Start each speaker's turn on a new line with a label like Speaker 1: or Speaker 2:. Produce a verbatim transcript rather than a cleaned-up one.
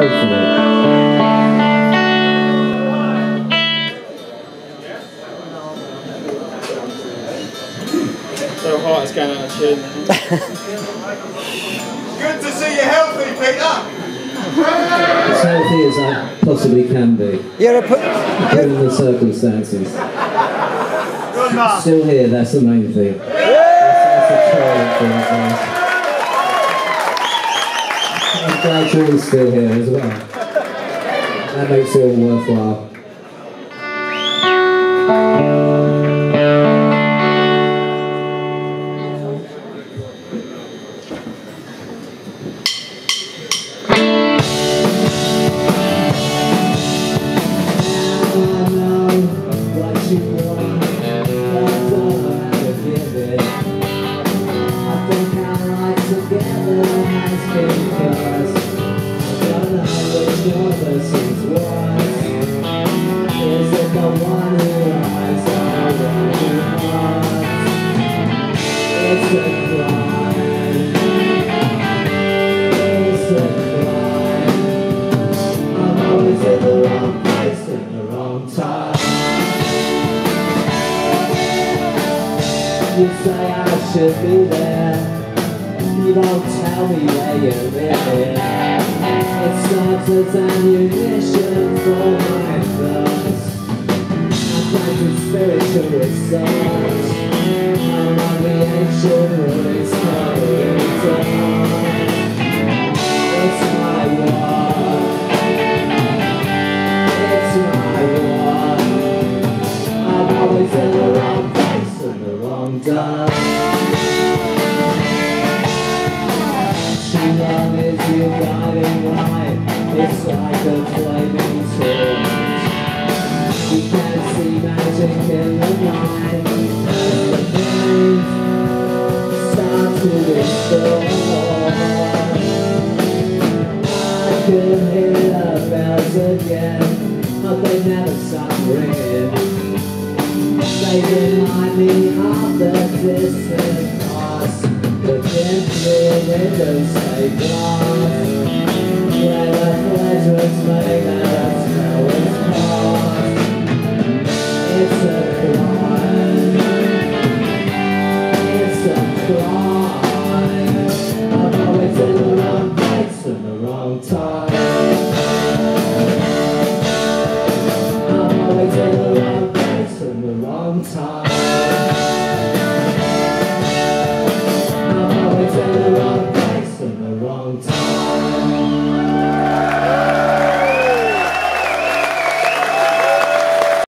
Speaker 1: So hot, it's going out of tune.
Speaker 2: Good to see you healthy, Peter.
Speaker 3: As healthy as I possibly can be.
Speaker 4: You're a
Speaker 3: given the circumstances.
Speaker 2: Good man.
Speaker 3: Still here, that's the main thing. That's, that's a triumph for us, guys. I'm glad you're all still here as well. That makes it all worthwhile. You say I should be there. You don't tell me where you're living. It serves as ammunition for my thirst. I'm finding spiritual research. I'm on the ancient ruins corridor. It's my war. It's my war. I'm always in the wrong place and the wrong time. Too long as you guiding light, it's like a flaming torch. You can't see magic in the night. As the flames start to restore, I can hear the bells again, but they never stop ringing. They remind me of the distant past. Looking through windows like glass, where the pleasures make us know it's past. It's a crime. It's a crime. I'm always in the wrong place at the wrong time. I'm always in the wrong place at the wrong time. I'm always in the wrong place at the wrong time.